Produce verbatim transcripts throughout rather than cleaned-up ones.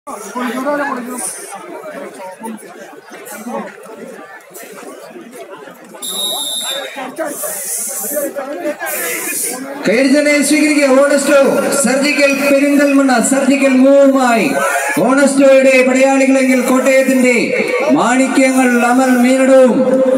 കൈയടിച്ചനെ സ്വീകരിക്കുക. ഓണസ്റ്റോ surgical Perinthalmanna surgical മൂവുമായി ഓണസ്റ്റോയുടെ പടയാളികളെങ്കിൽ കോട്ടയത്തിന്റെ മാണിക്യങ്ങൾ അമൽ മീനടവും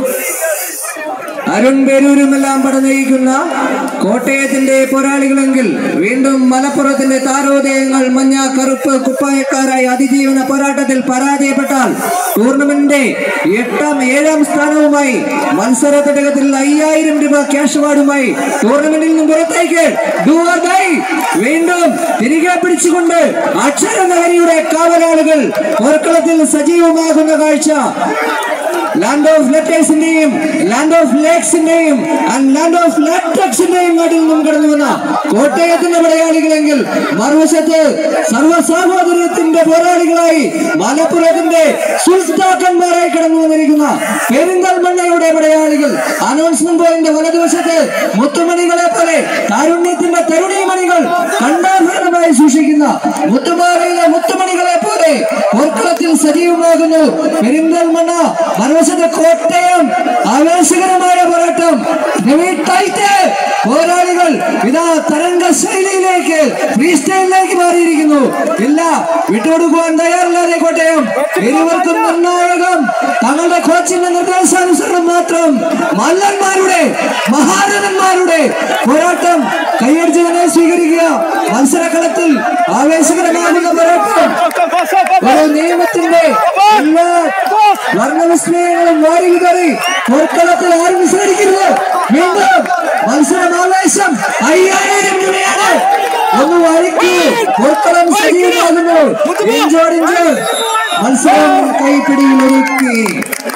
അരുൺ പേരൂരുമെല്ലാം പടനയിക്കുന്ന കോട്ടയത്തിന്റെ പോരാളികളെങ്കിൽ വീണ്ടും മലപ്പുറത്തിന്റെ താരോദയങ്ങൾ മഞ്ഞ കറുപ്പ് കുപ്പായക്കാരായി അതിജീവന പോരാട്ടത്തിൽ പരാജയപ്പെട്ടാൽ ടൂർണമെന്റിന്റെ എട്ടാം ഏഴാം സ്ഥാനവുമായി മത്സര തടകത്തിൽ അയ്യായിരം രൂപ ക്യാഷ് അവാർഡുമായി ടൂർണമെന്റിൽ നിന്നും പുറത്തേക്ക് വീണ്ടും തിരികെ പിടിച്ചുകൊണ്ട് അക്ഷര നഗരിയുടെ കാവലാളുകൾ പോർക്കളത്തിൽ സജീവമാകുന്ന കാഴ്ച ലാൻഡ് ഓഫ് ലെറ്റേഴ്സിന്റെയും ലാൻഡ് ഓഫ് ലേക്സിന്റെയും ആൻഡ് ലാൻഡ് ഓഫ് ലാറ്റക്സിന്റെയും നാട്ടിൽ നിന്നും കടന്നു വന്ന കോട്ടയത്തിന്റെ പടയാളികളെങ്കിൽ മറുവശത്ത് സർവ്വസാഹോദര്യത്തിന്റെ പോരാളികളായി മലപ്പുറത്തിന്റെ സുൽത്താക്കന്മാരായി കടന്നു വന്നിരിക്കുന്ന പെരിന്തൽമണ്ണയുടെ പടയാളികൾ അനൗൺസ്മെന്റ് പോയിന്റ് വലതുവശത്ത് മുത്തുമണികളെ പോലെ താരുണ്യത്തിന്റെ തരുണീമണികൾ കണ്ടാഭരണമായി സൂക്ഷിക്കുന്ന മുത്തുമാലയിലെ മുത്തുമണികളെ പോലെ പോർക്കളത്തിൽ സജീവമാകുന്നു പെരിന്തൽമണ്ണ. മറുവശത്ത് കോട്ടയം ആവേശകരമായ പോരാട്ടം. പോരാളികൾ ഇതാ തരംഗ ശൈലിയിലേക്ക് ഫ്രീ സ്റ്റൈലിലേക്ക് മാറിയിരിക്കുന്നു. ഇല്ല, വിട്ടുകൊടുക്കുവാൻ തയ്യാറില്ലാതെ കോട്ടയം. ഇരുവർക്കും നിർണായകം തങ്ങളുടെ കോച്ചിന്റെ നിർദ്ദേശാനുസരണം മാത്രം മല്ലന്മാരുടെ മഹാരഥന്മാരുടെ പോരാട്ടം. കൈയടിച്ചവനെ സ്വീകരിക്കുക. മത്സരക്കളത്തിൽ ആവേശകരമാകുന്ന പോരാട്ടം. ഒരു നിയമത്തിന്റെ എല്ലാ വർണ്ണവിസ്മയങ്ങളും വാരിവിതറി പോർക്കളത്തിൽ ആരും വിസ്മരിക്കരുത്. വീണ്ടും മത്സരം ആവേശം. അയ്യായിരം രൂപയാണ്. ഒന്ന് വഴിക്ക് പോർക്കളം സജീവമാകുന്നു. ഇഞ്ചോടിഞ്ച് മത്സരം കൈപ്പിടിയിൽ ഒരുക്കി.